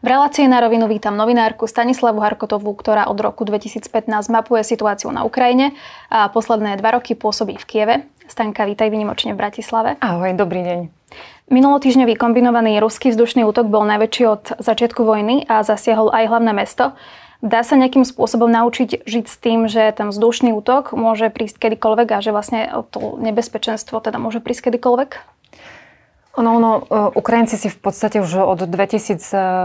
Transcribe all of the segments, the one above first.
V relácii Na rovinu vítam novinárku Stanislavu Harkotovú, ktorá od roku 2015 mapuje situáciu na Ukrajine a posledné 2 roky pôsobí v Kieve. Stanka, vítaj výnimočne v Bratislave. Ahoj, dobrý deň. Minulotýždňový kombinovaný ruský vzdušný útok bol najväčší od začiatku vojny a zasiahol aj hlavné mesto. Dá sa nejakým spôsobom naučiť žiť s tým, že ten vzdušný útok môže prísť kedykoľvek a že vlastne to nebezpečenstvo teda môže prísť kedykoľvek? Ukrajinci si v podstate už od 2022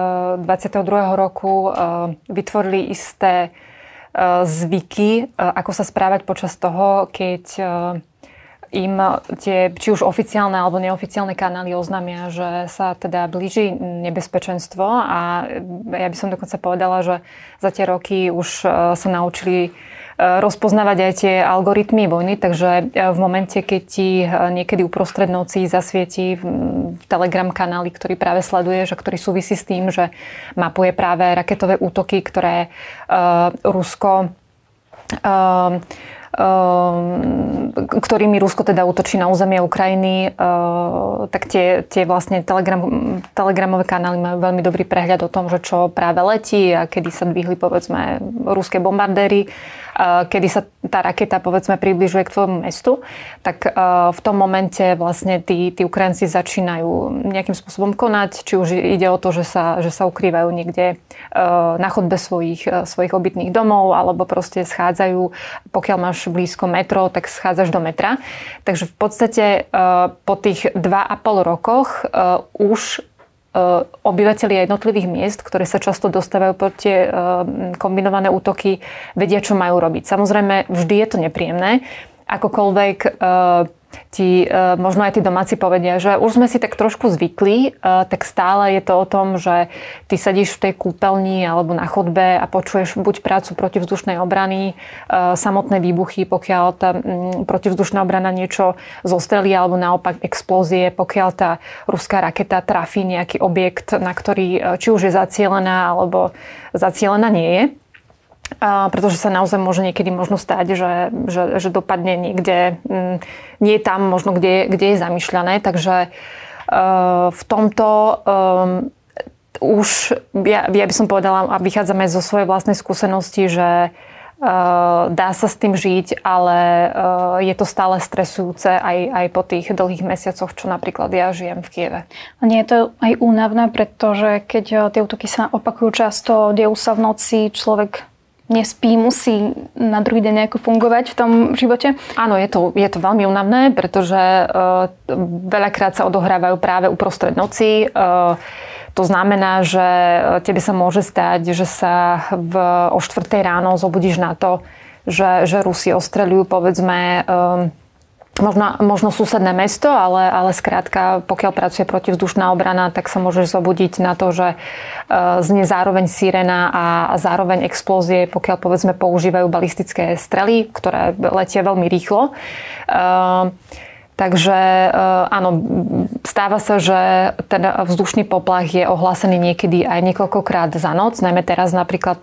roku vytvorili isté zvyky, ako sa správať počas toho, keď im tie, či už oficiálne alebo neoficiálne kanály oznámia, že sa teda blíži nebezpečenstvo, a ja by som dokonca povedala, že za tie roky už sa naučili rozpoznávať aj tie algoritmy vojny, takže v momente, keď ti niekedy uprostred noci zasvieti Telegram kanály, ktorý práve sleduješ a ktorý súvisí s tým, že mapuje práve raketové útoky, ktoré ktorými Rusko teda útočí na územie Ukrajiny, tak tie vlastne telegramové kanály majú veľmi dobrý prehľad o tom, že čo práve letí a kedy sa dvihli, povedzme, ruské bombardéry, kedy sa tá raketa, povedzme, približuje k tvojmu mestu, tak v tom momente vlastne tí Ukrajinci začínajú nejakým spôsobom konať, či už ide o to, že sa ukrývajú niekde na chodbe svojich obytných domov, alebo proste schádzajú, pokiaľ máš blízko metro, tak schádzaš do metra. Takže v podstate po tých 2,5 rokoch už obyvatelia jednotlivých miest, ktoré sa často dostávajú pod tie kombinované útoky, vedia, čo majú robiť. Samozrejme, vždy je to nepríjemné. Akokoľvek ti možno aj tí domáci povedia, že už sme si tak trošku zvykli, tak stále je to o tom, že ty sedíš v tej kúpeľni alebo na chodbe a počuješ buď prácu protivzdušnej obrany, samotné výbuchy, pokiaľ tá protivzdušná obrana niečo zostrelí, alebo naopak explózie, pokiaľ tá ruská raketa trafí nejaký objekt, na ktorý či už je zacielená, alebo zacielená nie je. Pretože sa naozaj môže niekedy možno stať, že dopadne niekde, nie tam možno, kde je zamýšľané. Takže v tomto už ja by som povedala, a vychádzame zo svojej vlastnej skúsenosti, že dá sa s tým žiť, ale je to stále stresujúce aj po tých dlhých mesiacoch, čo napríklad ja žijem v Kieve. A nie je to aj únavné, pretože keď tie útoky sa opakujú často, dejú sa v noci, človek nespí, musí na druhý deň nejako fungovať v tom živote? Áno, je to veľmi únavné, pretože veľakrát sa odohrávajú práve uprostred noci. To znamená, že tebe sa môže stať, že sa o 4 ráno zobudíš na to, že Rusi ostreľujú, povedzme, možno susedné mesto, ale skrátka, pokiaľ pracuje protivzdušná obrana, tak sa môžeš zobudiť na to, že znie zároveň sirena a zároveň explózie, pokiaľ, povedzme, používajú balistické strely, ktoré letia veľmi rýchlo. Takže áno, stáva sa, že ten vzdušný poplach je ohlásený niekedy aj niekoľkokrát za noc, najmä teraz napríklad,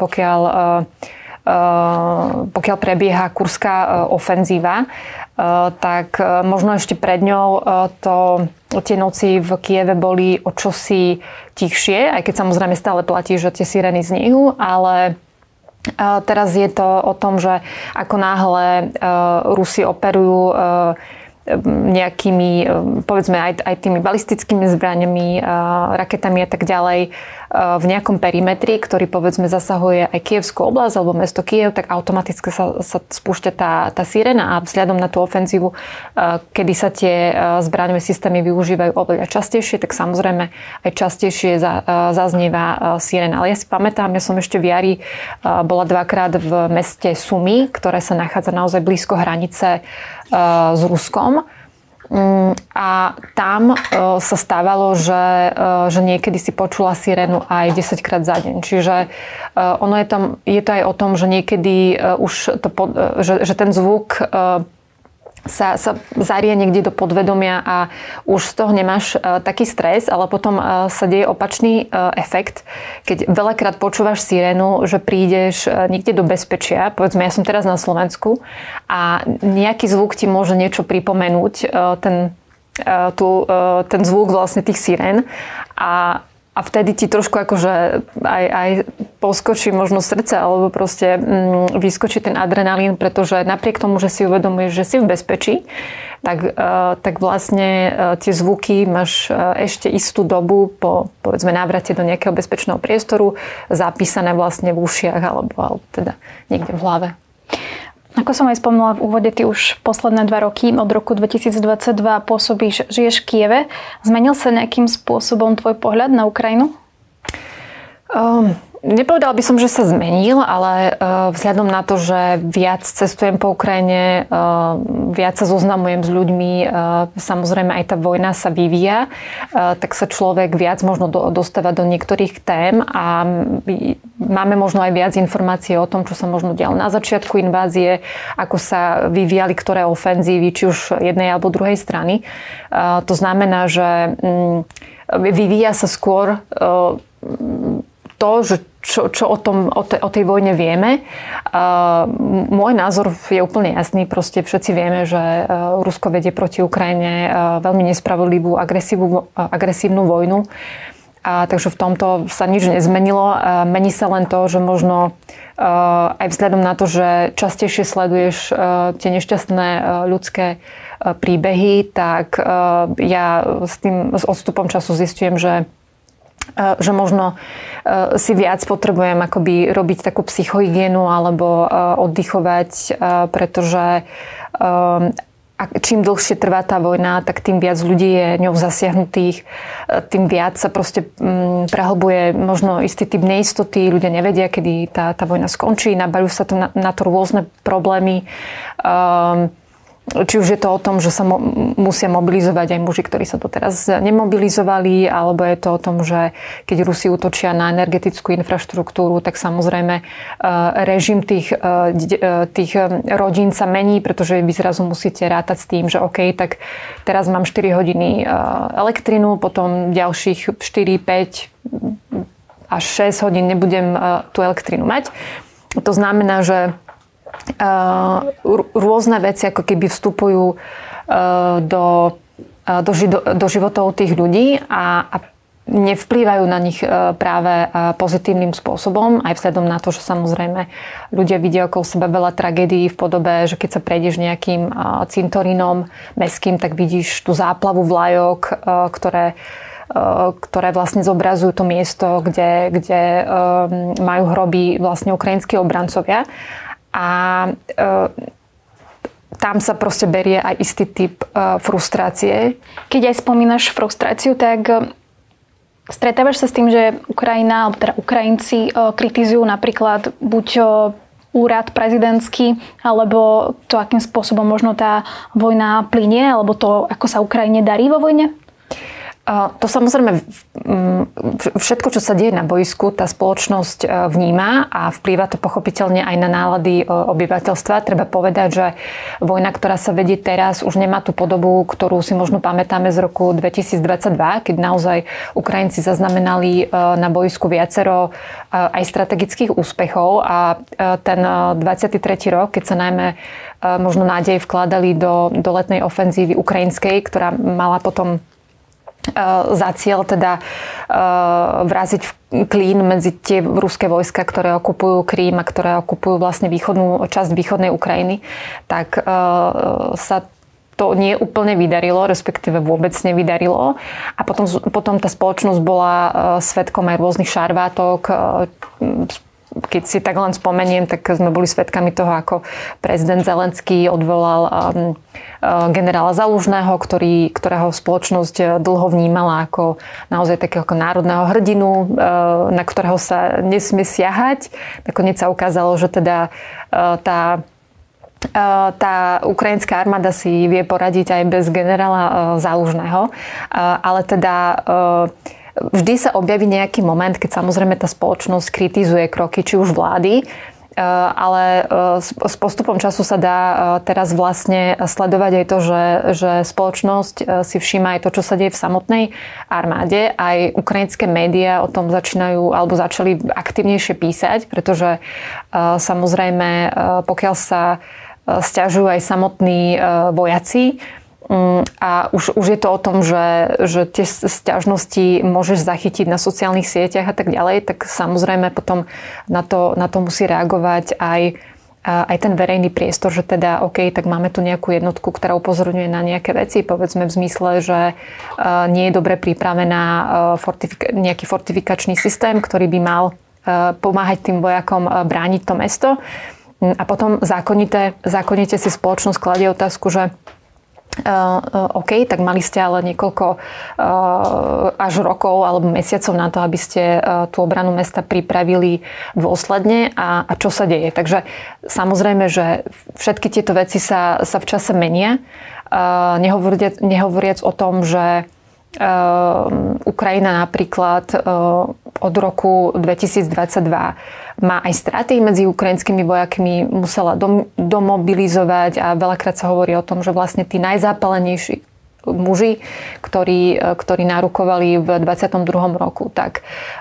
pokiaľ prebieha kurská ofenzíva, tak možno ešte pred ňou tie noci v Kieve boli o čosi tichšie, aj keď samozrejme stále platí, že tie sirény znejú, ale teraz je to o tom, že ako náhle Rusi operujú nejakými, povedzme, aj tými balistickými zbraňami, raketami a tak ďalej v nejakom perimetri, ktorý, povedzme, zasahuje aj Kievskú oblasť alebo mesto Kiev, tak automaticky sa spúšťa tá sirena, a vzhľadom na tú ofenzívu, kedy sa tie zbraňové systémy využívajú oveľa častejšie, tak samozrejme aj častejšie zaznieva sirena. Ale ja si pamätám, ja som ešte v jari bola 2-krát v meste Sumy, ktoré sa nachádza naozaj blízko hranice s Ruskom. A tam sa stávalo, že niekedy si počula sirénu aj 10-krát za deň. Čiže je to aj o tom, že niekedy že ten zvuk sa zarie niekde do podvedomia a už z toho nemáš taký stres, ale potom sa deje opačný efekt. Keď veľakrát počúvaš sirénu, že prídeš niekde do bezpečia, povedzme, ja som teraz na Slovensku a nejaký zvuk ti môže niečo pripomenúť, ten zvuk vlastne tých sirén, a A vtedy ti trošku akože aj poskočí možno srdce, alebo proste vyskočí ten adrenalín, pretože napriek tomu, že si uvedomuješ, že si v bezpečí, tak vlastne tie zvuky máš ešte istú dobu po, povedzme, návrate do nejakého bezpečného priestoru zapísané vlastne v ušiach alebo teda niekde v hlave. Ako som aj spomínala v úvode, ty už posledné 2 roky, od roku 2022 pôsobíš, žiješ v Kieve. Zmenil sa nejakým spôsobom tvoj pohľad na Ukrajinu? Nepovedala by som, že sa zmenil, ale vzhľadom na to, že viac cestujem po Ukrajine, viac sa zoznamujem s ľuďmi, samozrejme aj tá vojna sa vyvíja, tak sa človek viac možno dostáva do niektorých tém a máme možno aj viac informácií o tom, čo sa možno dialo na začiatku invázie, ako sa vyvíjali ktoré ofenzívy, či už jednej alebo druhej strany. To znamená, že vyvíja sa skôr to, že čo o tej vojne vieme. Môj názor je úplne jasný. Proste všetci vieme, že Rusko vedie proti Ukrajine veľmi nespravodlivú, agresívnu vojnu. Takže v tomto sa nič nezmenilo. Mení sa len to, že možno aj vzhľadom na to, že častejšie sleduješ tie nešťastné ľudské príbehy, tak ja s odstupom času zistujem, že možno si viac potrebujem akoby robiť takú psychohygienu alebo oddychovať, pretože čím dlhšie trvá tá vojna, tak tým viac ľudí je ňou zasiahnutých, tým viac sa proste prehlbuje možno istý typ neistoty, ľudia nevedia, kedy tá vojna skončí, nabaľujú sa na to rôzne problémy. Či už je to o tom, že sa musia mobilizovať aj muži, ktorí sa doteraz nemobilizovali, alebo je to o tom, že keď Rusi útočia na energetickú infraštruktúru, tak samozrejme režim tých rodín sa mení, pretože vy zrazu musíte rátať s tým, že OK, tak teraz mám 4 hodiny elektrinu, potom ďalších 4, 5 až 6 hodín nebudem tú elektrinu mať. To znamená, že rôzne veci ako keby vstupujú do životov tých ľudí a nevplývajú na nich práve pozitívnym spôsobom, aj vzhľadom na to, že samozrejme ľudia vidia okolo seba veľa tragédií v podobe, že keď sa prejdeš nejakým cintorínom mestským, tak vidíš tú záplavu vlajok, ktoré vlastne zobrazujú to miesto, kde majú hroby vlastne ukrajinskí obrancovia. A tam sa proste berie aj istý typ frustrácie. Keď aj spomínaš frustráciu, tak stretávaš sa s tým, že Ukrajina, alebo teda Ukrajinci kritizujú napríklad buď úrad prezidentský, alebo to, akým spôsobom možno tá vojna plynie, alebo to, ako sa Ukrajine darí vo vojne? To samozrejme, všetko, čo sa deje na bojsku, tá spoločnosť vníma a vplýva to pochopiteľne aj na nálady obyvateľstva. Treba povedať, že vojna, ktorá sa vedie teraz, už nemá tú podobu, ktorú si možno pamätáme z roku 2022, keď naozaj Ukrajinci zaznamenali na bojsku viacero aj strategických úspechov a ten 23. rok, keď sa najmä možno nádej vkladali do letnej ofenzívy ukrajinskej, ktorá mala potom za cieľ teda vraziť klín medzi tie ruské vojska, ktoré okupujú Krím a ktoré okupujú vlastne časť východnej Ukrajiny, tak sa to nie úplne vydarilo, respektíve vôbec nevydarilo. A potom tá spoločnosť bola svedkom aj rôznych šarvátok. Keď si tak len spomeniem, tak sme boli svedkami toho, ako prezident Zelenský odvolal generála Zalužného, ktorého spoločnosť dlho vnímala ako naozaj takého ako národného hrdinu, na ktorého sa nesmie siahať. Nakoniec sa ukázalo, že teda tá ukrajinská armáda si vie poradiť aj bez generála Zalužného, ale teda vždy sa objaví nejaký moment, keď samozrejme tá spoločnosť kritizuje kroky či už vlády, ale s postupom času sa dá teraz vlastne sledovať aj to, že spoločnosť si všíma aj to, čo sa deje v samotnej armáde. Aj ukrajinské médiá o tom začali aktívnejšie písať, pretože samozrejme, pokiaľ sa sťažujú aj samotní vojaci, A už je to o tom, že tie sťažnosti môžeš zachytiť na sociálnych sieťach a tak ďalej, tak samozrejme potom na to musí reagovať aj ten verejný priestor, že teda OK, tak máme tu nejakú jednotku, ktorá upozorňuje na nejaké veci, povedzme v zmysle, že nie je dobre pripravená nejaký fortifikačný systém, ktorý by mal pomáhať tým vojakom brániť to mesto. A potom zákonite si spoločnosť kladie otázku, že OK, tak mali ste ale niekoľko až rokov alebo mesiacov na to, aby ste tú obranu mesta pripravili dôsledne a čo sa deje. Takže samozrejme, že všetky tieto veci sa v čase menia. Nehovoriac o tom, že Ukrajina napríklad od roku 2022 má aj straty medzi ukrajinskými vojakmi, musela domobilizovať a veľakrát sa hovorí o tom, že vlastne tí najzápalenejší muži, ktorí nárukovali v 22. roku, tak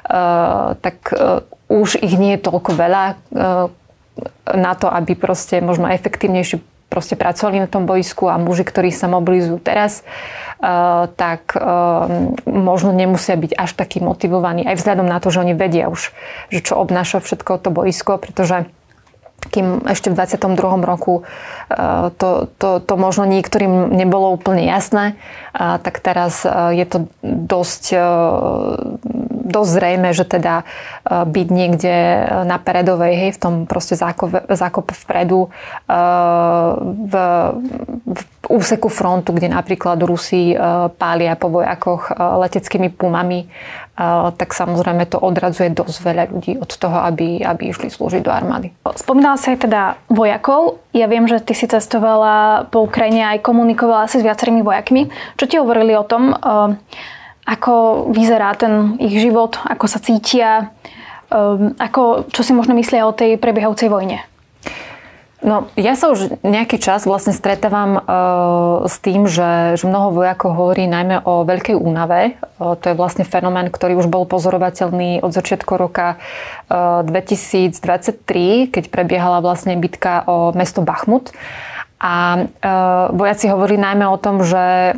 už ich nie je toľko veľa na to, aby proste možno efektívnejšie pracovali na tom boisku a muži, ktorí sa mobilizujú teraz, tak možno nemusia byť až takí motivovaní. Aj vzhľadom na to, že oni vedia už, že čo obnáša všetko to boisko, pretože kým ešte v 22. roku to možno niektorým nebolo úplne jasné, tak teraz je to dosť zrejme, že teda byť niekde na Peredovej, hej, v tom proste zákope vpredu, v úseku frontu, kde napríklad Rusi pália po vojakoch leteckými pumami, tak samozrejme to odradzuje dosť veľa ľudí od toho, aby išli slúžiť do armády. Spomínala si aj teda vojakov. Ja viem, že ty si cestovala po Ukrajine aj komunikovala si s viacerými vojakmi. Čo ti hovorili o tom, ako vyzerá ten ich život, ako sa cítia, čo si možno myslia o tej prebiehajúcej vojne? No, ja sa už nejaký čas vlastne stretávam s tým, že mnoho vojakov hovorí najmä o veľkej únave. To je vlastne fenomén, ktorý už bol pozorovateľný od začiatku roka 2023, keď prebiehala vlastne bitka o mesto Bachmut. A vojaci hovorí najmä o tom, že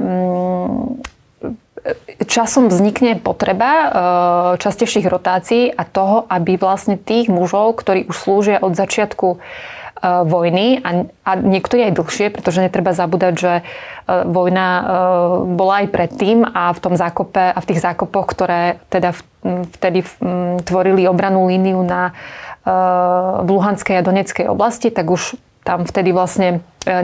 časom vznikne potreba častejších rotácií a toho, aby vlastne tých mužov, ktorí už slúžia od začiatku vojny a niektorí aj dlhšie, pretože netreba zabúdať, že vojna bola aj predtým a v tých zákopoch, ktoré teda vtedy tvorili obrannú líniu v Luhanskej a Donetskej oblasti, tak už tam vtedy vlastne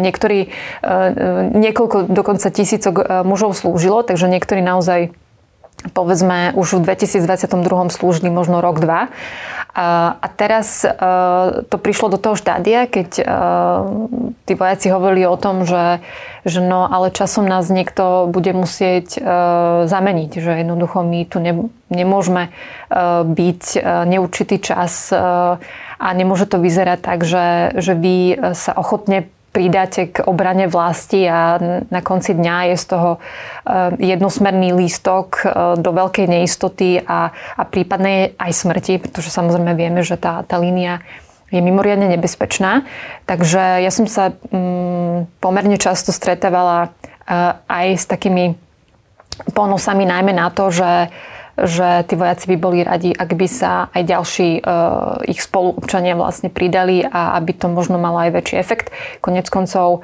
niekoľko dokonca tisícok mužov slúžilo, takže niektorí naozaj povedzme už v 2022 slúžili možno rok, dva. A teraz to prišlo do toho štádia, keď tí vojaci hovorili o tom, že no, ale časom nás niekto bude musieť zameniť, že jednoducho my tu nemôžeme byť neurčitý čas a nemôže to vyzerať tak, že vy sa ochotne pridáte k obrane vlasti a na konci dňa je z toho jednosmerný lístok do veľkej neistoty a prípadnej aj smrti, pretože samozrejme vieme, že tá línia je mimoriadne nebezpečná. Takže ja som sa pomerne často stretávala aj s takými ponosami najmä na to, že tí vojaci by boli radi, ak by sa aj ďalší ich spoluobčania vlastne pridali a aby to možno malo aj väčší efekt. Koniec koncov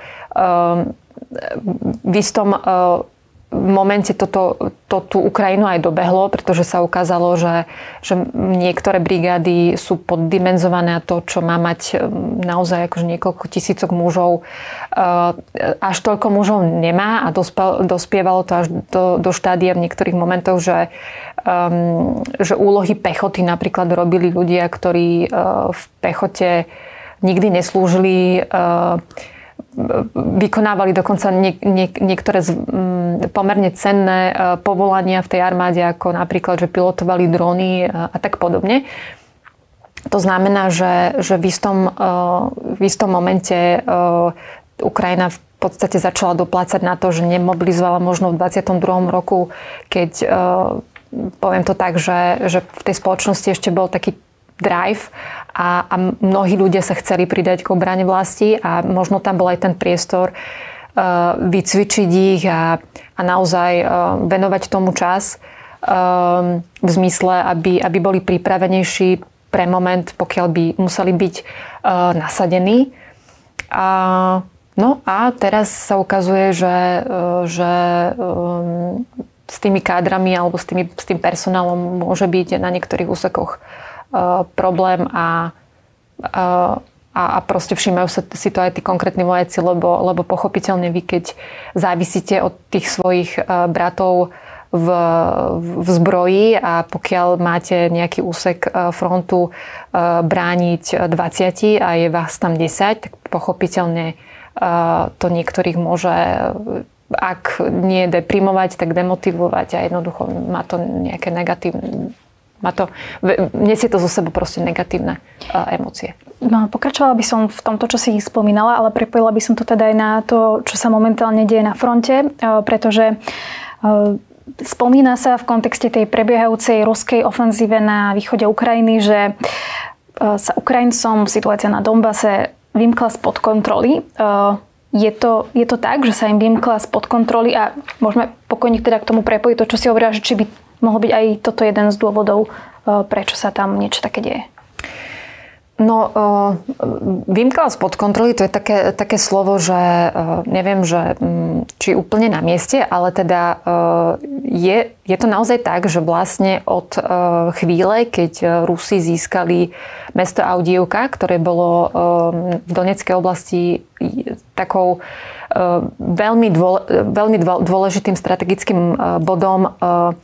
v istom momente to tú Ukrajinu aj dobehlo, pretože sa ukázalo, že niektoré brigády sú poddimenzované a to, čo má mať naozaj akože niekoľko tisícok mužov, až toľko mužov nemá a dospievalo to až do štádia v niektorých momentoch, že úlohy pechoty napríklad robili ľudia, ktorí v pechote nikdy neslúžili, vykonávali dokonca niektoré pomerne cenné povolania v tej armáde, ako napríklad, že pilotovali dróny a tak podobne. To znamená, že v istom momente Ukrajina v podstate začala doplácať na to, že nemobilizovala možno v 22. roku, keď poviem to tak, že v tej spoločnosti ešte bol taký drive a mnohí ľudia sa chceli pridať k obrane vlasti a možno tam bol aj ten priestor vycvičiť ich a naozaj venovať tomu čas v zmysle, aby boli pripravenejší pre moment, pokiaľ by museli byť nasadení. No a teraz sa ukazuje, že s tými kádrami alebo s tým personálom môže byť na niektorých úsekoch problém a proste všímajú si to aj tí konkrétni vojaci, lebo pochopiteľne vy, keď závisíte od tých svojich bratov v zbroji a pokiaľ máte nejaký úsek frontu brániť 20 a je vás tam 10, tak pochopiteľne to niektorých môže, ak nie deprimovať, tak demotivovať a jednoducho má to nejaké negatívne, nesie to zo sebou proste negatívne emócie. No, pokračovala by som v tomto, čo si spomínala, ale prepojila by som to teda aj na to, čo sa momentálne deje na fronte, pretože spomína sa v kontexte tej prebiehajúcej ruskej ofenzíve na východe Ukrajiny, že sa Ukrajincom situácia na Donbase vymkla spod kontroly. Je to tak, že sa im vymkla spod kontroly a môžeme pokojne teda k tomu prepojiť to, čo si hovorila, že či by mohol byť aj toto jeden z dôvodov, prečo sa tam niečo také deje? No, vymkala spod kontroly, to je také slovo, že neviem, že či úplne na mieste, ale teda je to naozaj tak, že vlastne od chvíle, keď Rusi získali mesto Avdiivka, ktoré bolo v Donetskej oblasti takou veľmi dôležitým strategickým bodom,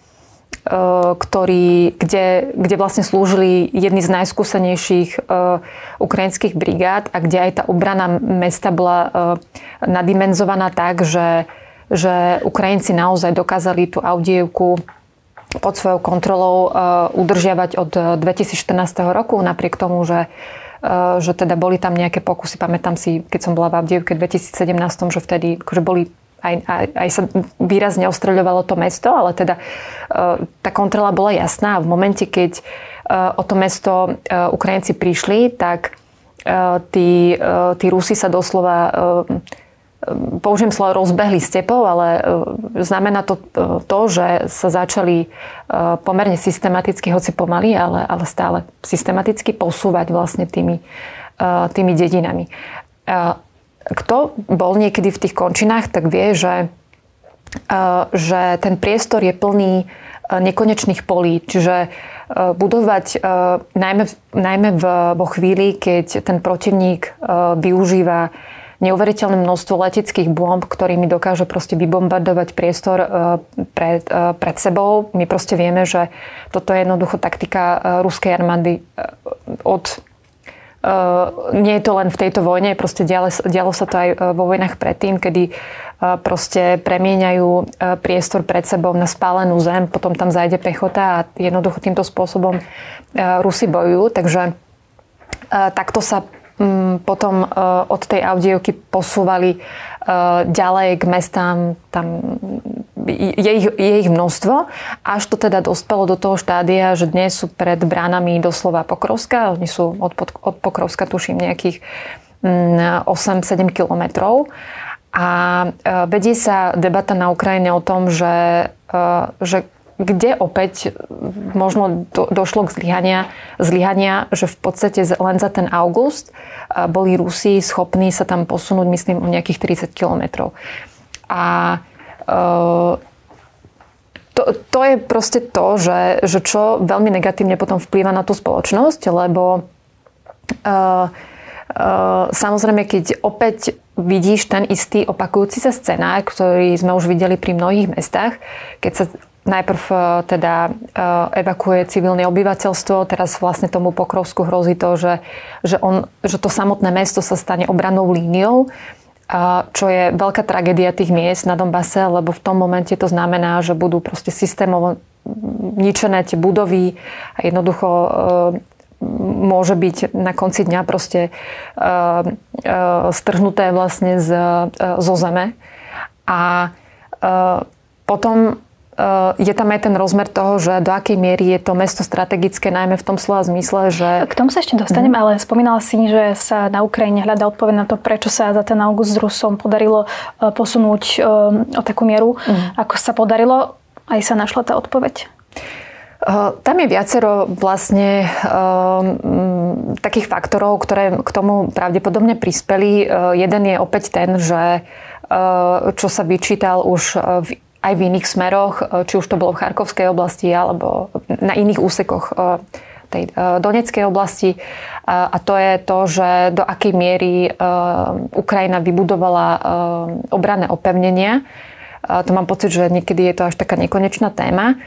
kde vlastne slúžili jedni z najskúsenejších ukrajinských brigád a kde aj tá obrana mesta bola nadimenzovaná tak, že Ukrajinci naozaj dokázali tú Avdiivku pod svojou kontrolou udržiavať od 2014 roku, napriek tomu, že teda boli tam nejaké pokusy. Pamätám si, keď som bola v Avdiivke v 2017, že vtedy akože boli aj sa výrazne ostreľovalo to mesto, ale teda tá kontrola bola jasná a v momente, keď o to mesto Ukrajinci prišli, tak tí Rusi sa doslova, použijem slovo, rozbehli stepou, ale znamená to, že sa začali pomerne systematicky, hoci pomaly, ale stále systematicky posúvať vlastne tými dedinami. Kto bol niekedy v tých končinách, tak vie, že ten priestor je plný nekonečných polí. Čiže budovať najmä vo chvíli, keď ten protivník využíva neuveriteľné množstvo leteckých bomb, ktorými dokáže proste vybombardovať priestor pred sebou. My proste vieme, že toto je jednoducho taktika ruskej armády nie je to len v tejto vojne, proste dialo sa to aj vo vojnách predtým, kedy proste premieňajú priestor pred sebou na spálenú zem, potom tam zajde pechota a jednoducho týmto spôsobom Rusi bojujú. Takže takto sa potom od tej Avdiivky posúvali ďalej k mestám, tam je ich množstvo, až to teda dospelo do toho štádia, že dnes sú pred bránami doslova Pokrovska. Oni sú od Pokrovska, tuším, nejakých 8-7 kilometrov. A vedie sa debata na Ukrajine o tom, že kde opäť možno došlo k zlyhania, že v podstate len za ten august boli Rusi schopní sa tam posunúť, myslím, o nejakých 30 kilometrov. A to je proste to, že čo veľmi negatívne potom vplýva na tú spoločnosť, lebo samozrejme, keď opäť vidíš ten istý opakujúci sa scenár, ktorý sme už videli pri mnohých mestách, keď sa najprv teda evakuuje civilné obyvateľstvo, teraz vlastne tomu Pokrovsku hrozí to, že to samotné mesto sa stane obrannou líniou, čo je veľká tragédia tých miest na Donbase, lebo v tom momente to znamená, že budú proste systémovo ničené tie budovy a jednoducho môže byť na konci dňa proste strhnuté vlastne zo zeme. A potom je tam aj ten rozmer toho, že do akej miery je to mesto strategické, najmä v tom slova zmysle, že... K tomu sa ešte dostanem, ale spomínala si, že sa na Ukrajine hľadá odpoveď na to, prečo sa za ten august s Rusom podarilo posunúť o takú mieru. Ako sa podarilo, aj sa našla tá odpoveď? Tam je viacero vlastne takých faktorov, ktoré k tomu pravdepodobne prispeli. Jeden je opäť ten, že čo sa vyčítal už aj v iných smeroch, či už to bolo v Charkovskej oblasti alebo na iných úsekoch tej Donetskej oblasti. A to je to, že do akej miery Ukrajina vybudovala obranné opevnenia. To mám pocit, že niekedy je to až taká nekonečná téma.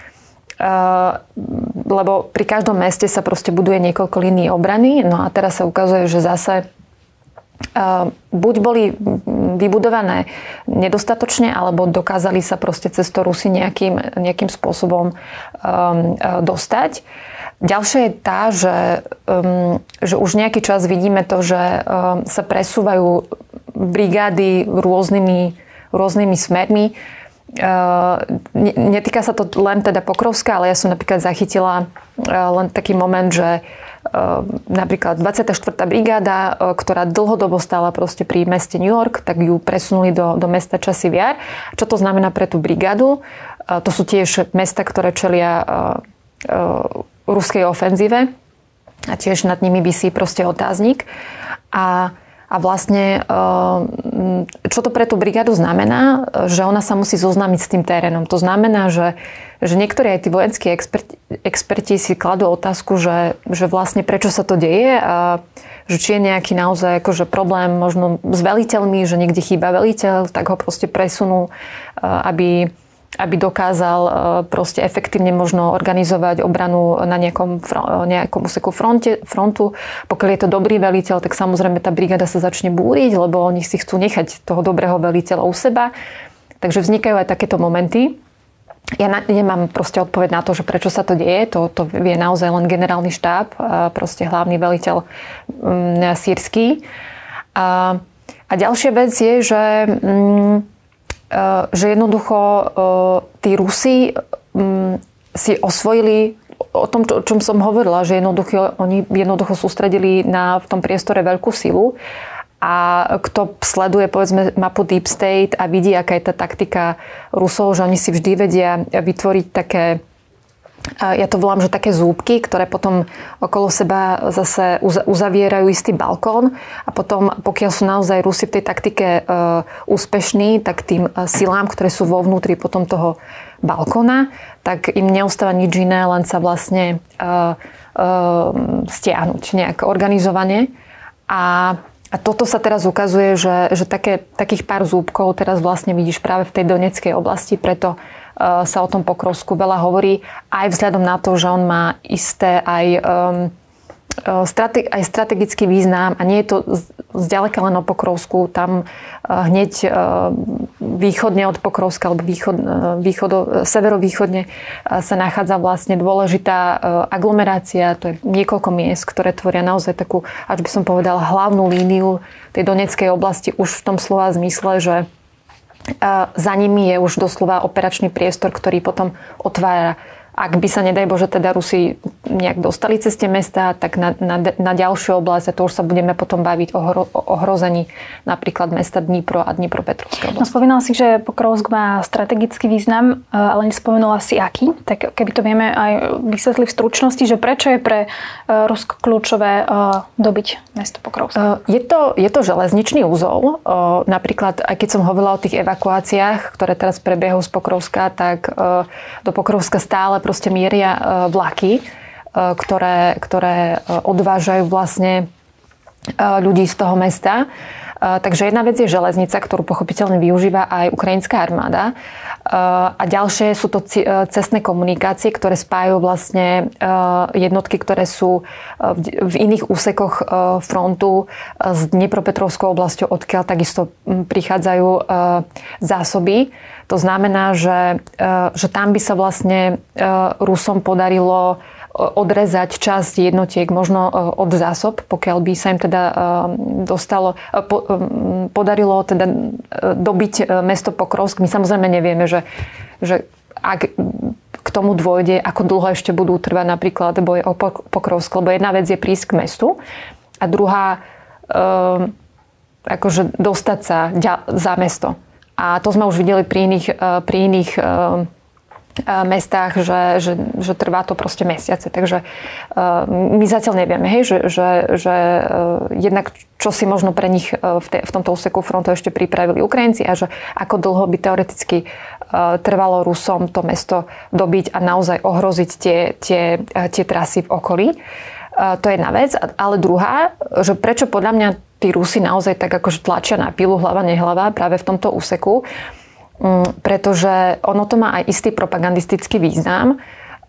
Lebo pri každom meste sa proste buduje niekoľko línií obrany. No a teraz sa ukazuje, že zase buď boli vybudované nedostatočne, alebo dokázali sa proste cez to Rusi nejakým spôsobom dostať. Ďalšia je tá, že už nejaký čas vidíme to, že sa presúvajú brigády rôznymi smermi. Netýka sa to len teda Pokrovska, ale ja som napríklad zachytila len taký moment, že napríklad 24. brigáda, ktorá dlhodobo stála proste pri meste New York, tak ju presunuli do mesta Časy Jar. Čo to znamená pre tú brigádu? To sú tiež mesta, ktoré čelia ruskej ofenzíve a tiež nad nimi visí proste otáznik. A vlastne, čo to pre tú brigádu znamená? Že ona sa musí zoznámiť s tým terénom. To znamená, že niektorí aj tí vojenskí experti si kladú otázku, že vlastne prečo sa to deje a že či je nejaký naozaj akože problém možno s veliteľmi, že niekde chýba veliteľ, tak ho proste presunú, aby dokázal proste efektívne možno organizovať obranu na nejakom úseku frontu. Pokiaľ je to dobrý veliteľ, tak samozrejme tá brigáda sa začne búriť, lebo oni si chcú nechať toho dobrého veliteľa u seba. Takže vznikajú aj takéto momenty. Ja nemám proste odpoveď na to, že prečo sa to deje. To vie naozaj len generálny štáb, proste hlavný veliteľ sýrsky. A ďalšia vec je, že jednoducho tí Rusi si osvojili o tom, o čom som hovorila, že oni jednoducho sústredili v tom priestore veľkú silu. A kto sleduje, povedzme, mapu Deep State a vidí, aká je tá taktika Rusov, že oni si vždy vedia vytvoriť také, ja to volám, že také zúbky, ktoré potom okolo seba zase uzavierajú istý balkón a potom, pokiaľ sú naozaj Rusi v tej taktike úspešní, tak tým silám, ktoré sú vo vnútri potom toho balkóna, tak im neostáva nič iné, len sa vlastne stiahnuť nejak organizovane. A toto sa teraz ukazuje, že takých pár zúbkov teraz vlastne vidíš práve v tej Donetskej oblasti, preto sa o tom Pokrovsku veľa hovorí, aj vzhľadom na to, že on má isté aj strategický význam a nie je to zďaleka len o Pokrovsku. Tam hneď východne od Pokrovska alebo severovýchodne sa nachádza vlastne dôležitá aglomerácia. To je niekoľko miest, ktoré tvoria naozaj takú, až by som povedala, hlavnú líniu tej Donetskej oblasti už v tom slova zmysle, že za nimi je už doslova operačný priestor, ktorý potom otvára. Ak by sa, nedaj Bože, teda Rusi nejak dostali cez tie mesta, tak na ďalšiu oblasť, a to už sa budeme potom baviť o ohrození napríklad mesta Dnipro a Dnipropetrovskej oblasti. No, spomínala si, že Pokrovsk má strategický význam, ale nespomenula si aký. Tak keby to vieme aj vysvetliť v stručnosti, že prečo je pre Rusko kľúčové dobiť mesto Pokrovsk? Je to železničný úzol. Napríklad, aj keď som hovorila o tých evakuáciách, ktoré teraz prebiehajú z Pokrovska, tak do Pokrovska stále proste mieria vlaky, ktoré odvážajú vlastne ľudí z toho mesta. Takže jedna vec je železnica, ktorú pochopiteľne využíva aj ukrajinská armáda. A ďalšie sú to cestné komunikácie, ktoré spájajú vlastne jednotky, ktoré sú v iných úsekoch frontu s Dnipropetrovskou oblasťou, odkiaľ takisto prichádzajú zásoby. To znamená, že tam by sa vlastne Rusom podarilo odrezať časť jednotiek možno od zásob, pokiaľ by sa im teda podarilo teda dobiť mesto Pokrovsk. My samozrejme nevieme, že ak k tomu dôjde, ako dlho ešte budú trvať napríklad boje o Pokrovsk, lebo jedna vec je prísť k mestu a druhá akože dostať sa za mesto. A to sme už videli pri iných mestách, že trvá to proste mesiace. Takže my zatiaľ nevieme, hej, že jednak čo si možno pre nich v tomto úseku frontu ešte pripravili Ukrajinci a že ako dlho by teoreticky trvalo Rusom to mesto dobiť a naozaj ohroziť tie trasy v okolí. To je jedna vec. Ale druhá, že prečo podľa mňa tí Rusi naozaj tak akože tlačia na pilu hlava nehlava práve v tomto úseku, pretože ono to má aj istý propagandistický význam.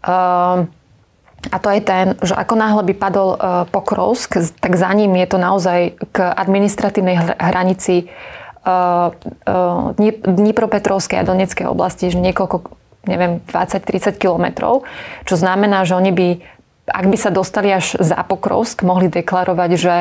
A to je ten, že ako náhle by padol Pokrovsk, tak za ním je to naozaj k administratívnej hranici Dnipropetrovskej a Donetskej oblasti, že niekoľko, neviem, 20-30 kilometrov, čo znamená, že oni by, ak by sa dostali až za Pokrovsk, mohli deklarovať, že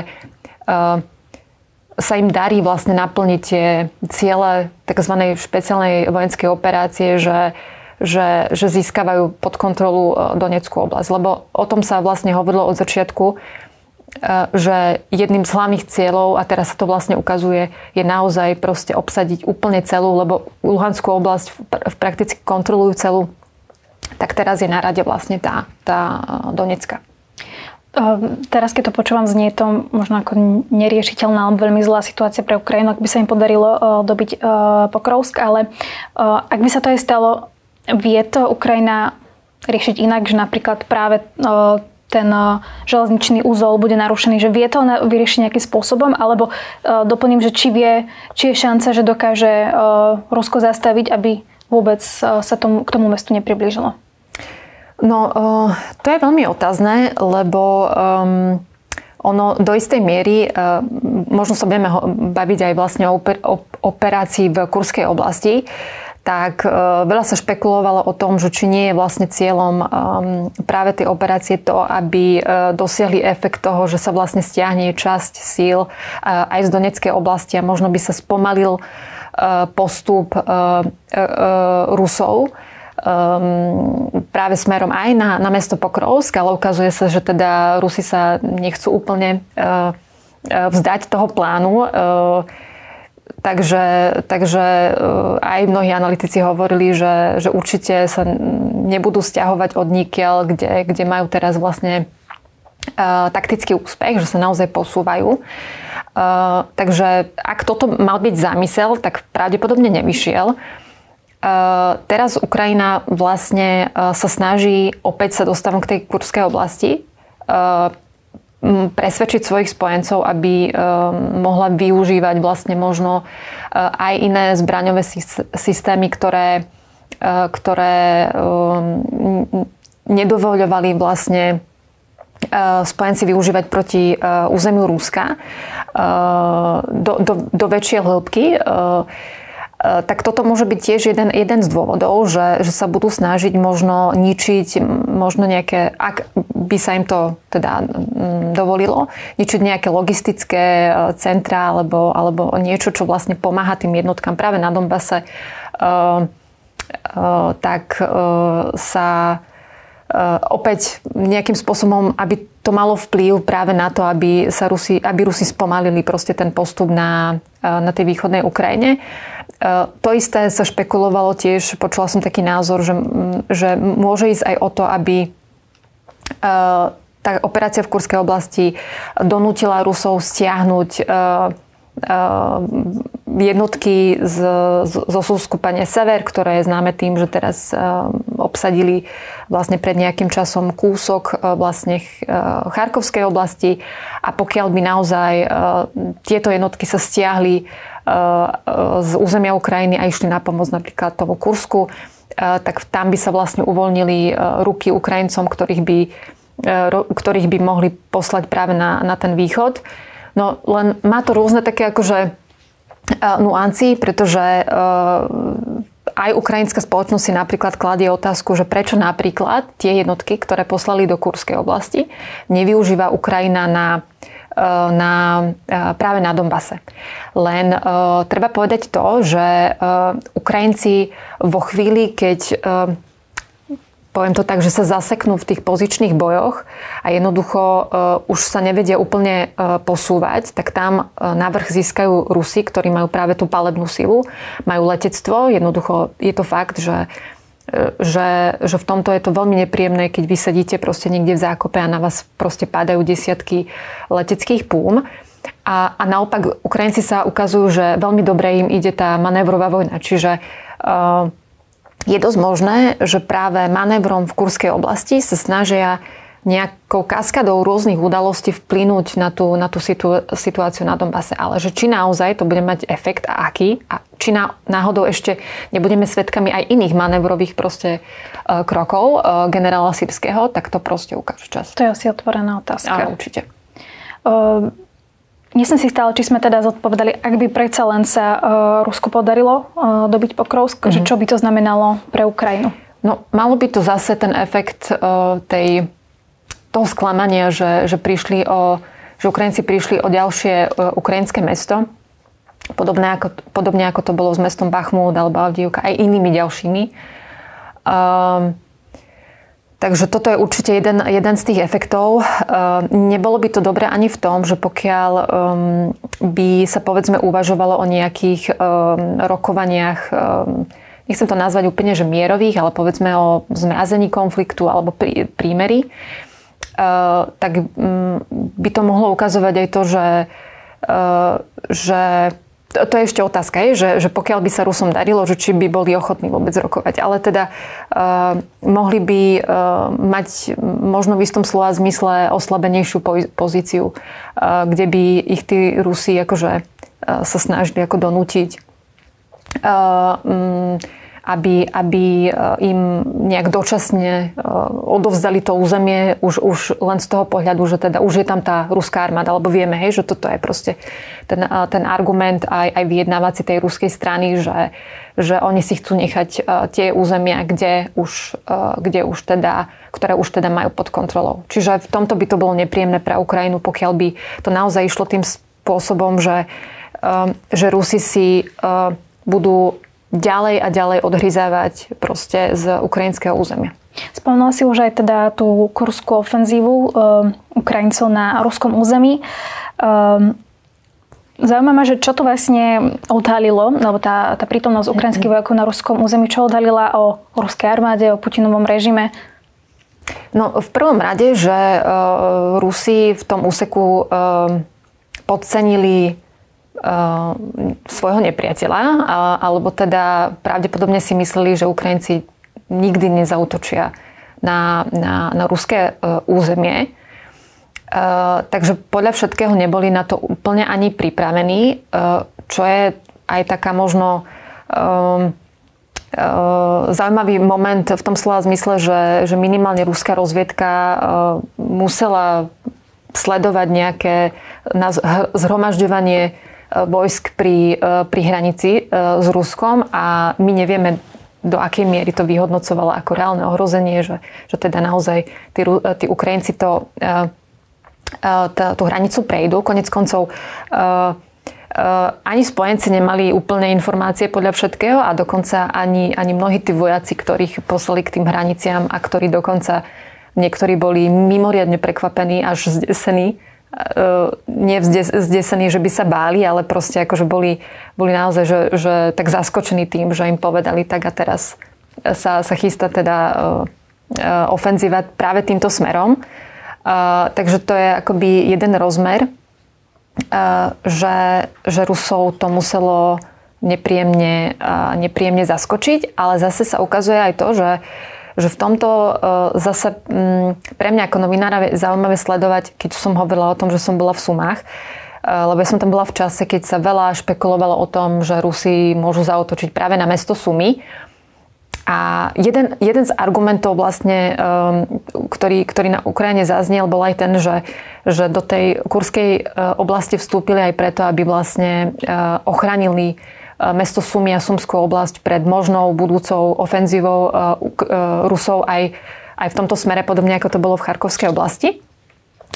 sa im darí vlastne naplniť tie ciele tzv. Špeciálnej vojenskej operácie, že získavajú pod kontrolu Donetskú oblasť. Lebo o tom sa vlastne hovorilo od začiatku, že jedným z hlavných cieľov, a teraz sa to vlastne ukazuje, je naozaj proste obsadiť úplne celú, lebo Luhanskú oblasť prakticky kontrolujú celú, tak teraz je na rade vlastne tá Donecka. Teraz, keď to počúvam, znie to možno ako neriešiteľná, veľmi zlá situácia pre Ukrajinu, ak by sa im podarilo dobiť Pokrovsk, ale ak by sa to aj stalo, vie to Ukrajina riešiť inak, že napríklad práve ten železničný úzol bude narušený, že vie to vyriešiť nejakým spôsobom, alebo doplním, že či je šanca, že dokáže Rusko zastaviť, aby vôbec sa k tomu mestu nepriblížilo. No, to je veľmi otázne, lebo ono do istej miery, možno sa budeme baviť aj vlastne o operácii v Kurskej oblasti, tak veľa sa špekulovalo o tom, že či nie je vlastne cieľom práve tej operácie to, aby dosiahli efekt toho, že sa vlastne stiahne časť síl aj z Donetskej oblasti a možno by sa spomalil postup Rusov práve smerom aj na mesto Pokrovsk, ale ukazuje sa, že teda Rusi sa nechcú úplne vzdať toho plánu. Takže aj mnohí analytici hovorili, že určite sa nebudú sťahovať od nikiaľ, kde majú teraz vlastne taktický úspech, že sa naozaj posúvajú. Takže ak toto mal byť zámysel, tak pravdepodobne nevyšiel. Teraz Ukrajina vlastne sa snaží opäť sa dostať k tej Kurskej oblasti, presvedčiť svojich spojencov, aby mohla využívať vlastne možno aj iné zbraňové systémy, ktoré nedovoľovali vlastne spojenci využívať proti územiu Ruska do väčšej hĺbky. Tak toto môže byť tiež jeden z dôvodov, že sa budú snažiť možno ničiť, možno nejaké, ak by sa im to teda dovolilo, ničiť nejaké logistické centra alebo niečo, čo vlastne pomáha tým jednotkám práve na Donbase, tak sa opäť nejakým spôsobom, aby to malo vplyv práve na to, aby Rusi spomalili proste ten postup na tej východnej Ukrajine. To isté sa špekulovalo tiež, počula som taký názor, že môže ísť aj o to, aby tá operácia v Kurskej oblasti donútila Rusov stiahnuť jednotky zo súskupenia Sever, ktoré je známe tým, že teraz obsadili vlastne pred nejakým časom kúsok vlastne Charkovskej oblasti a pokiaľ by naozaj tieto jednotky sa stiahli z územia Ukrajiny a išli na pomoc napríklad tomu Kursku, tak tam by sa vlastne uvoľnili ruky Ukrajincom, ktorých by mohli poslať práve na ten východ. No len má to rôzne také akože nuancy, pretože aj ukrajinská spoločnosť si napríklad kladie otázku, že prečo napríklad tie jednotky, ktoré poslali do Kurskej oblasti, nevyužíva Ukrajina na práve na Donbase. Len treba povedať to, že Ukrajinci vo chvíli, keď poviem to tak, že sa zaseknú v tých pozičných bojoch a jednoducho už sa nevedia úplne posúvať, tak tam navrch získajú Rusi, ktorí majú práve tú palebnú silu, majú letectvo. Jednoducho je to fakt, že v tomto je to veľmi nepríjemné, keď vy sedíte proste niekde v zákope a na vás proste padajú desiatky leteckých púm. A naopak Ukrajinci sa ukazujú, že veľmi dobre im ide tá manévrová vojna. Čiže je dosť možné, že práve manévrom v Kurskej oblasti sa snažia nejakou kaskadou rôznych udalostí vplynúť na tú situáciu na Donbase. Ale že či naozaj to bude mať efekt a aký, a či náhodou ešte nebudeme svedkami aj iných manévrových proste krokov generála Sýrskeho, tak to proste ukáže čas. To je asi otvorená otázka. Áno, určite. Nie som si stále, či sme teda zodpovedali, ak by predsa len sa Rusku podarilo dobiť Pokrovsk, že čo by to znamenalo pre Ukrajinu? No, malo by to zase ten efekt toho sklamania, že Ukrajinci prišli o ďalšie ukrajinské mesto. Podobne ako to bolo s mestom Bachmut alebo Avdijivka, aj inými ďalšími. Takže toto je určite jeden z tých efektov. Nebolo by to dobré ani v tom, že pokiaľ by sa povedzme uvažovalo o nejakých rokovaniach, nechcem to nazvať úplne, že mierových, ale povedzme o zmrazení konfliktu alebo prímeri, tak by to mohlo ukazovať aj to, že to je ešte otázka, že pokiaľ by sa Rusom darilo, že či by boli ochotní vôbec rokovať. Ale teda mohli by mať možno v istom slova zmysle oslabenejšiu pozíciu, kde by ich tí Rusi akože sa snažili ako donútiť, aby im nejak dočasne odovzdali to územie už len z toho pohľadu, že teda už je tam tá ruská armáda, alebo vieme, že toto je proste ten argument aj vyjednávací tej ruskej strany, že oni si chcú nechať tie územia, ktoré už teda majú pod kontrolou. Čiže v tomto by to bolo nepríjemné pre Ukrajinu, pokiaľ by to naozaj išlo tým spôsobom, že Rusi si budú ďalej a ďalej odhryzávať proste z ukrajinského územia. Spomínala si už aj teda tú kurskú ofenzívu Ukrajincov na ruskom území. Zaujímavé, že čo to vlastne odhalilo, alebo tá prítomnosť ukrajinských vojakov na ruskom území, čo odhalila o ruskej armáde, o Putinovom režime? No v prvom rade, že Rusi v tom úseku podcenili svojho nepriateľa, alebo teda pravdepodobne si mysleli, že Ukrajinci nikdy nezautočia na ruské územie. Takže podľa všetkého neboli na to úplne ani pripravení, čo je aj taká možno zaujímavý moment v tom slova zmysle, že minimálne ruská rozviedka musela sledovať nejaké zhromažďovanie vojsk pri hranici s Ruskom a my nevieme, do akej miery to vyhodnocovalo ako reálne ohrozenie, že teda naozaj tí Ukrajinci tú hranicu prejdú. Konec koncov ani spojenci nemali úplné informácie podľa všetkého a dokonca ani mnohí tí vojaci, ktorých poslali k tým hraniciam a ktorí dokonca niektorí boli mimoriadne prekvapení až zdesení, nie zdesení, že by sa báli, ale proste akože boli naozaj, že tak zaskočení tým, že im povedali tak a teraz sa chystá teda ofenzíva práve týmto smerom. Takže to je akoby jeden rozmer, že Rusov to muselo nepríjemne zaskočiť, ale zase sa ukazuje aj to, že v tomto zase pre mňa ako novinára je zaujímavé sledovať, keď som hovorila o tom, že som bola v Sumách, lebo ja som tam bola v čase, keď sa veľa špekulovalo o tom, že Rusi môžu zaútočiť práve na mesto Sumy. A jeden z argumentov vlastne, ktorý na Ukrajine zaznel, bol aj ten, že do tej kurskej oblasti vstúpili aj preto, aby vlastne ochránili mesto Sumy a Sumskú oblasť pred možnou budúcou ofenzívou Rusov aj v tomto smere, podobne ako to bolo v Charkovskej oblasti.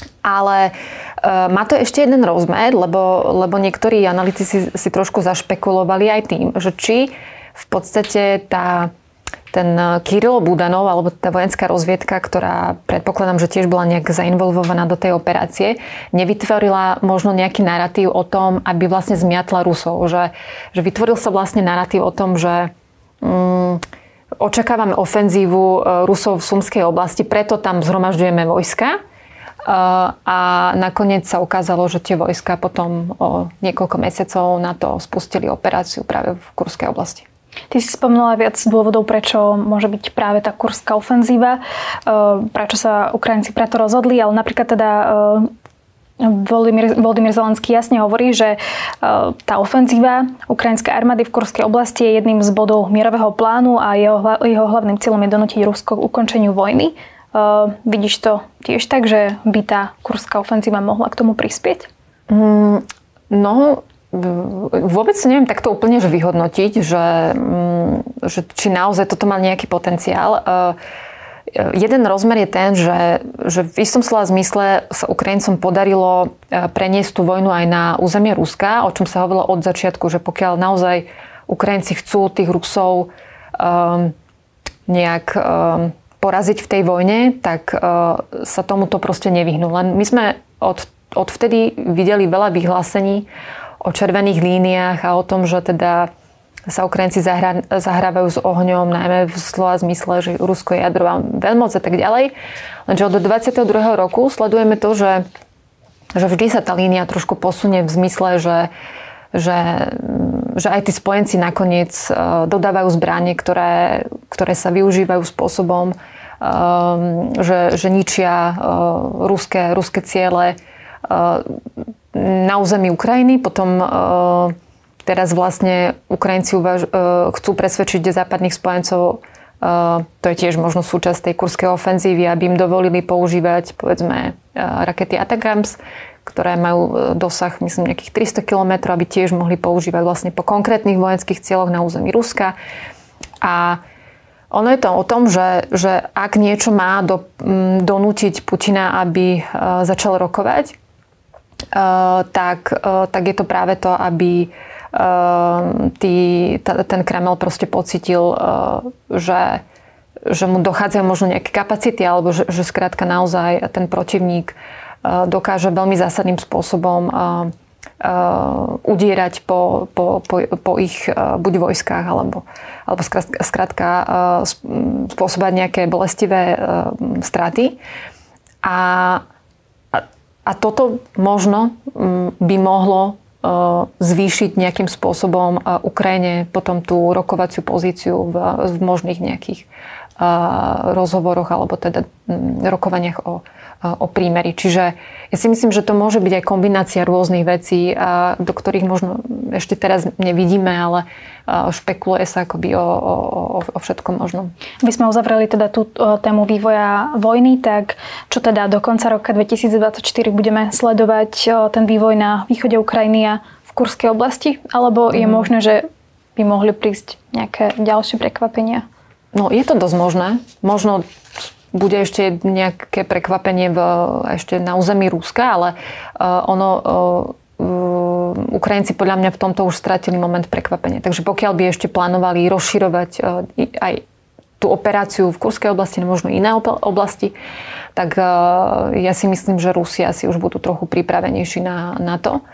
Ale má to ešte jeden rozmer, lebo niektorí analytici si trošku zašpekulovali aj tým, že či v podstate ten Kirilo Budanov, alebo tá vojenská rozviedka, ktorá predpokladám, že tiež bola nejak zainvolvovaná do tej operácie, nevytvorila možno nejaký narratív o tom, aby vlastne zmiatla Rusov. Že vytvoril sa vlastne narratív o tom, že očakávame ofenzívu Rusov v Sumskej oblasti, preto tam zhromažďujeme vojska. A nakoniec sa ukázalo, že tie vojska potom o niekoľko mesiacov na to spustili operáciu práve v Kurskej oblasti. Ty si spomínala viac dôvodov, prečo môže byť práve tá kurská ofenzíva, prečo sa Ukrajinci preto rozhodli, ale napríklad teda Volodymyr Zelenský jasne hovorí, že tá ofenzíva ukrajinskej armády v Kurskej oblasti je jedným z bodov mierového plánu a jeho hlavným cieľom je donútiť Rusko k ukončeniu vojny. Vidíš to tiež tak, že by tá kurská ofenzíva mohla k tomu prispieť? No, vôbec neviem takto úplne že vyhodnotiť, že či naozaj toto má nejaký potenciál. Jeden rozmer je ten, že v istom slova zmysle sa Ukrajincom podarilo preniesť tú vojnu aj na územie Ruska, o čom sa hovorilo od začiatku, že pokiaľ naozaj Ukrajinci chcú tých Rusov nejak poraziť v tej vojne, tak sa tomuto proste nevyhnú. Len my sme od vtedy videli veľa vyhlásení o červených líniách a o tom, že teda sa Ukrajinci zahrávajú s ohňom, najmä v slova zmysle, že Rusko je jadrová veľmoc a tak ďalej. Lenže od 22. roku sledujeme to, že vždy sa tá línia trošku posunie v zmysle, že aj tí spojenci nakoniec dodávajú zbranie, ktoré sa využívajú spôsobom, že ničia ruské ciele na území Ukrajiny. Potom teraz vlastne Ukrajinci chcú presvedčiť západných spojencov, to je tiež možno súčasť tej kurskej ofenzívy, aby im dovolili používať povedzme rakety Atacams, ktoré majú dosah myslím nejakých 300 km, aby tiež mohli používať vlastne po konkrétnych vojenských cieľoch na území Ruska. A ono je to o tom, že ak niečo má donútiť Putina, aby začal rokovať, tak je to práve to, aby ten Kreml proste pocítil, že mu dochádzajú možno nejaké kapacity, alebo že skrátka naozaj ten protivník dokáže veľmi zásadným spôsobom udierať po ich buď vojskách, alebo skrátka spôsobať nejaké bolestivé straty. A toto možno by mohlo zvýšiť nejakým spôsobom Ukrajine potom tú rokovaciu pozíciu v možných nejakých rozhovoroch alebo teda rokovaniach o prímeri. Čiže ja si myslím, že to môže byť aj kombinácia rôznych vecí, do ktorých možno ešte teraz nevidíme, ale špekuluje sa akoby o všetkom možnom. My sme uzavreli teda tú tému vývoja vojny, tak čo teda do konca roka 2024 budeme sledovať ten vývoj na východe Ukrajiny a v Kurskej oblasti? Alebo je možné, že by mohli prísť nejaké ďalšie prekvapenia? No, je to dosť možné. Možno bude ešte nejaké prekvapenie ešte na území Ruska, ale Ukrajinci podľa mňa v tomto už stratili moment prekvapenia. Takže pokiaľ by ešte plánovali rozširovať aj tú operáciu v Kurskej oblasti, nebo možno iné oblasti, tak ja si myslím, že Rusi asi už budú trochu pripravenejší na to.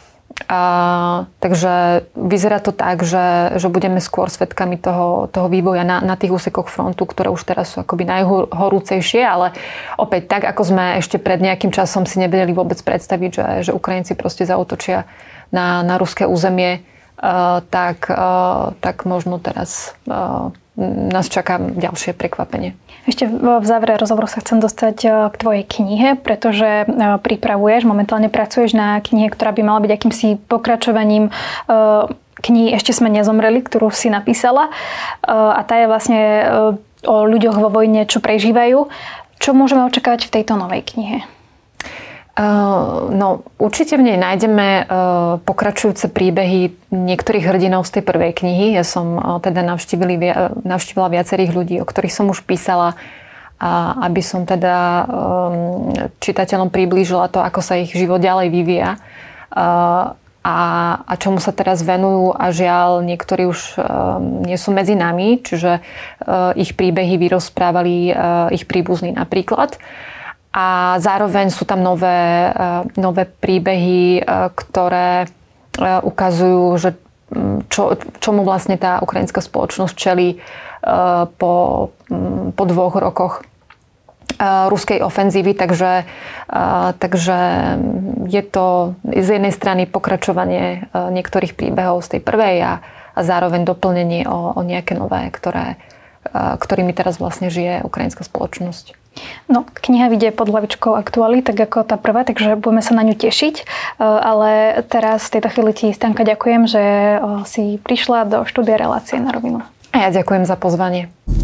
Takže vyzerá to tak, že budeme skôr svedkami toho vývoja na tých úsekoch frontu, ktoré už teraz sú akoby najhorúcejšie, ale opäť tak, ako sme ešte pred nejakým časom si nevedeli vôbec predstaviť, že Ukrajinci proste zaútočia na ruské územie, tak možno teraz nás čaká ďalšie prekvapenie. Ešte v závere rozhovoru sa chcem dostať k tvojej knihe, pretože momentálne pracuješ na knihe, ktorá by mala byť akýmsi pokračovaním knihy Ešte sme nezomreli, ktorú si napísala. A tá je vlastne o ľuďoch vo vojne, čo prežívajú. Čo môžeme očakávať v tejto novej knihe? No, určite v nej nájdeme pokračujúce príbehy niektorých hrdinov z tej prvej knihy. Ja som teda navštívila viacerých ľudí, o ktorých som už písala a aby som teda čitateľom priblížila to, ako sa ich život ďalej vyvíja a čomu sa teraz venujú a žiaľ, niektorí už nie sú medzi nami, čiže ich príbehy vyrozprávali ich príbuzní napríklad. A zároveň sú tam nové príbehy, ktoré ukazujú, že čomu vlastne tá ukrajinská spoločnosť čelí po 2 rokoch ruskej ofenzívy, takže je to z jednej strany pokračovanie niektorých príbehov z tej prvej a zároveň doplnenie o nejaké nové, ktorými teraz vlastne žije ukrajinská spoločnosť. No, kniha vyjde pod hlavičkou Aktuality, tak ako tá prvá, takže budeme sa na ňu tešiť. Ale teraz v tejto chvíli ti, Stanka, ďakujem, že si prišla do štúdia Relácie na rovinu. A ja ďakujem za pozvanie.